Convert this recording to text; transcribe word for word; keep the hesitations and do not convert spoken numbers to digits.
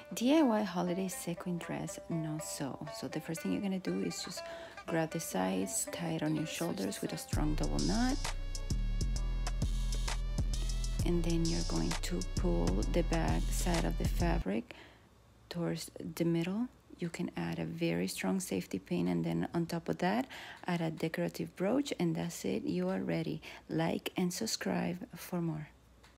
D I Y holiday sequin dress, no sew. So the first thing you're gonna do is just grab the sides, tie it on your shoulders with a strong double knot, and then you're going to pull the back side of the fabric towards the middle. You can add a very strong safety pin, and then on top of that add a decorative brooch, and that's it. You are ready. Like and subscribe for more.